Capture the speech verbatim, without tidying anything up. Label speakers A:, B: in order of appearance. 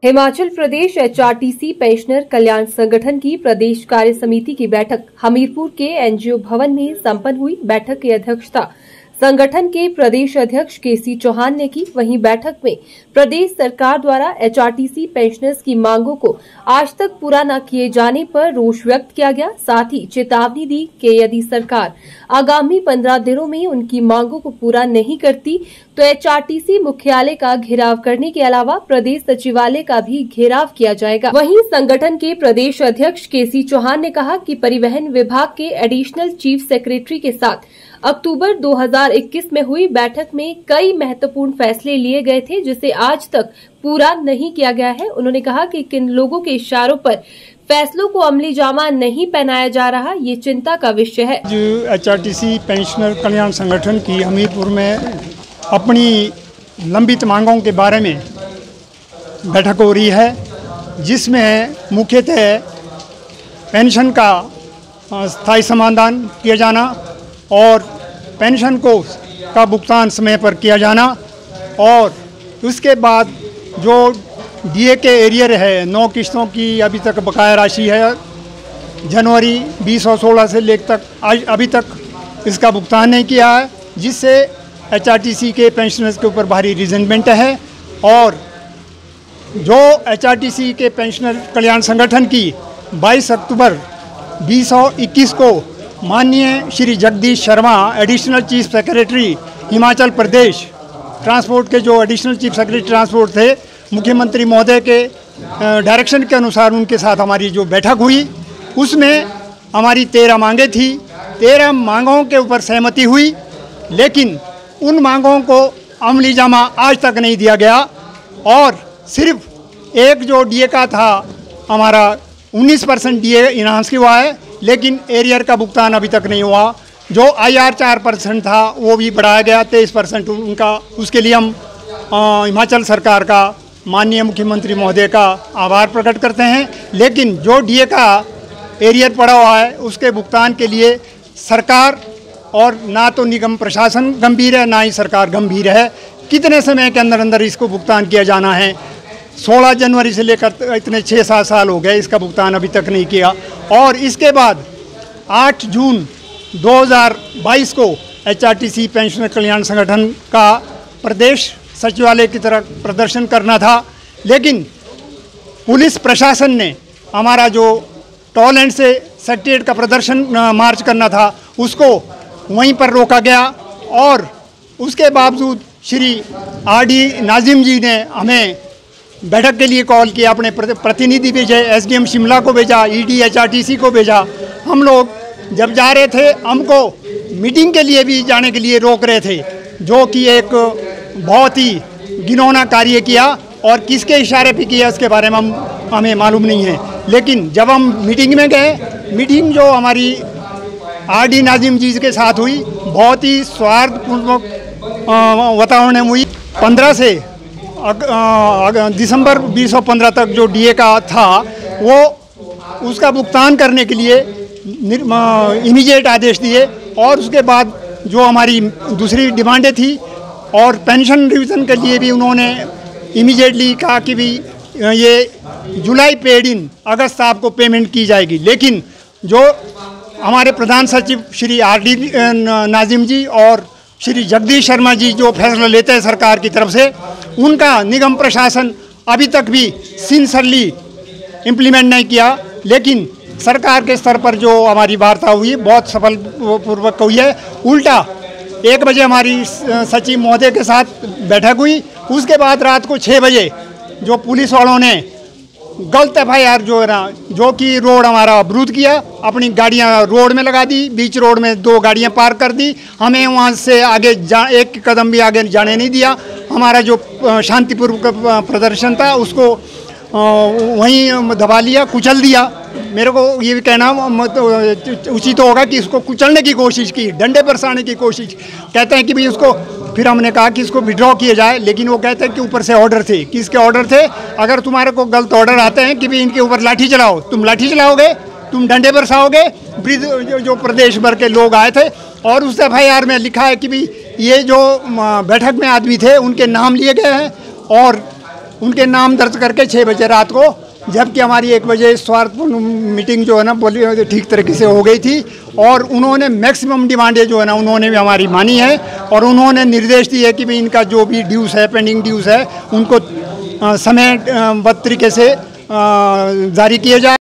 A: Himachal Pradesh HRTC pensioner कल्याण संगठन की प्रदेश कार्य समिति की बैठक हमीरपुर के एनजीओ भवन में संपन्न हुई। बैठक की अध्यक्षता संगठन के प्रदेश अध्यक्ष केसी चौहान ने की। वहीं बैठक में प्रदेश सरकार द्वारा एचआरटीसी पेंशनर्स की मांगों को आज तक पूरा न किए जाने पर रोष व्यक्त किया गया। साथ ही चेतावनी दी कि यदि सरकार आगामी पंद्रह दिनों में उनकी मांगों को पूरा नहीं करती तो एचआरटीसी मुख्यालय का घेराव करने के अलावा प्रदेश सचिवालय का भी घेराव किया जाएगा। वहीं संगठन के प्रदेश अध्यक्ष केसी चौहान ने कहा कि परिवहन विभाग के एडिशनल चीफ सेक्रेटरी के साथ अक्टूबर दो हज़ार इक्कीस में हुई बैठक में कई महत्वपूर्ण फैसले लिए गए थे जिसे आज तक पूरा नहीं किया गया है। उन्होंने कहा कि किन लोगों के इशारों पर फैसलों को अमली जामा नहीं पहनाया जा रहा, ये चिंता का विषय है।
B: जो एचआरटीसी पेंशनर कल्याण संगठन की हमीरपुर में अपनी लंबित मांगों के बारे में बैठक हो रही है, जिसमें मुख्यतः पेंशन का स्थायी समाधान किया जाना और पेंशन को का भुगतान समय पर किया जाना और उसके बाद जो डीए के एरियर है नौ किस्तों की अभी तक बकाया राशि है, जनवरी बीस और सोलह से लेकर तक आज अभी तक इसका भुगतान नहीं किया है, जिससे एचआरटीसी के पेंशनर्स के ऊपर भारी रिजेंटमेंट है। और जो एचआरटीसी के पेंशनर कल्याण संगठन की बाईस अक्टूबर बीस सौ इक्कीस को माननीय Shri Jagdish Sharma additional chief secretary Himachal Pradesh transport के जो एडिशनल चीफ सेक्रेटरी ट्रांसपोर्ट थे, मुख्यमंत्री महोदय के डायरेक्शन के अनुसार उनके साथ हमारी जो बैठक हुई उसमें हमारी तेरह मांगें थी। तेरह मांगों के ऊपर सहमति हुई, लेकिन उन मांगों को अमली जामा आज तक नहीं दिया गया और सिर्फ एक जो डीए का था हमारा उन्नीस परसेंट डीए इन्हांस की हुआ है, लेकिन एरियर का भुगतान अभी तक नहीं हुआ। जो आईआर चार परसेंट था वो भी बढ़ाया गया तेईस परसेंट उनका। उसके लिए हम हिमाचल सरकार का माननीय मुख्यमंत्री महोदय का आभार प्रकट करते हैं। लेकिन जो डीए का एरियर पड़ा हुआ है उसके भुगतान के लिए सरकार और ना तो निगम प्रशासन गंभीर है, ना ही सरकार गंभीर है। कितने समय के अंदर अंदर इसको भुगतान किया जाना है? सोलह जनवरी से लेकर इतने छः सात साल हो गए, इसका भुगतान अभी तक नहीं किया। और इसके बाद आठ जून दो हज़ार बाईस को एचआरटीसी पेंशनर कल्याण संगठन का प्रदेश सचिवालय की तरफ प्रदर्शन करना था, लेकिन पुलिस प्रशासन ने हमारा जो टॉयलेट से सेक्रेटेरिएट का प्रदर्शन मार्च करना था उसको वहीं पर रोका गया। और उसके बावजूद श्री आर डी नाजिम जी ने हमें बैठक के लिए कॉल किया, अपने प्रतिनिधि भेजे, एसडीएम शिमला को भेजा, ईडी एचआरटीसी को भेजा। हम लोग जब जा रहे थे हमको मीटिंग के लिए भी जाने के लिए रोक रहे थे, जो कि एक बहुत ही घिनौना कार्य किया और किसके इशारे पे किया उसके बारे में हम हमें मालूम नहीं है। लेकिन जब हम मीटिंग में गए, मीटिंग जो हमारी आर डी नाजिम जी के साथ हुई बहुत ही स्वार्थपूर्वक वातावरण में हुई। पंद्रह से दिसंबर बीस सौ पंद्रह तक जो डीए का था वो उसका भुगतान करने के लिए इमीडिएट आदेश दिए और उसके बाद जो हमारी दूसरी डिमांडें थी और पेंशन रिवीजन के लिए भी उन्होंने इमीडिएटली कहा कि भी ये जुलाई पेड इन अगस्त आपको पेमेंट की जाएगी। लेकिन जो हमारे प्रधान सचिव श्री आर डी नाजिम जी और श्री जगदीश शर्मा जी जो फैसला लेते हैं सरकार की तरफ से, उनका निगम प्रशासन अभी तक भी सिंसियरली इम्प्लीमेंट नहीं किया। लेकिन सरकार के स्तर पर जो हमारी वार्ता हुई बहुत सफल पूर्वक हुई है। उल्टा एक बजे हमारी सचिव महोदय के साथ बैठक हुई, उसके बाद रात को छः बजे जो पुलिस वालों ने गलत एफ आई आर जो है ना, जो कि रोड हमारा अवरुद्ध किया, अपनी गाड़ियां रोड में लगा दी, बीच रोड में दो गाड़ियां पार्क कर दी, हमें वहां से आगे जा एक कदम भी आगे जाने नहीं दिया। हमारा जो शांतिपूर्वक प्रदर्शन था उसको वहीं दबा लिया, कुचल दिया। मेरे को ये भी कहना उचित तो होगा कि इसको कुचलने की कोशिश की, डंडे बरसाने की कोशिश। कहते हैं कि भाई उसको, फिर हमने कहा कि इसको विड्रॉ किया जाए, लेकिन वो कहते हैं कि ऊपर से ऑर्डर थे। किसके ऑर्डर थे? अगर तुम्हारे को गलत ऑर्डर आते हैं कि भाई इनके ऊपर लाठी चलाओ, तुम लाठी चलाओगे, तुम डंडे बरसाओगे। ब्रिज जो, जो प्रदेश भर के लोग आए थे और उस एफ आई आर में लिखा है कि भाई ये जो बैठक में आदमी थे उनके नाम लिए गए हैं और उनके नाम दर्ज करके छः बजे रात को, जबकि हमारी एक बजे स्वार्थपूर्ण मीटिंग जो है ना बोली ठीक तरीके से हो गई थी। और उन्होंने मैक्सिमम डिमांडें जो है ना उन्होंने भी हमारी मानी है और उन्होंने निर्देश दिए कि भाई इनका जो भी ड्यूज़ है, पेंडिंग ड्यूज़ है, उनको समय बद्ध तरीके से जारी किए जाए।